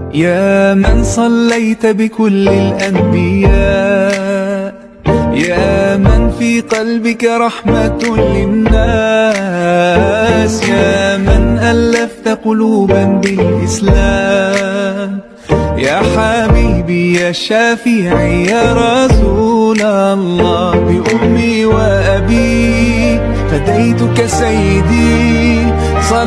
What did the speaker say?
يا من صليت بكل الأنبياء، يا من في قلبك رحمة للناس، يا من ألفت قلوبا بالإسلام، يا حبيبي يا شافعي يا رسول الله، بأمي وأبي فديتك سيدي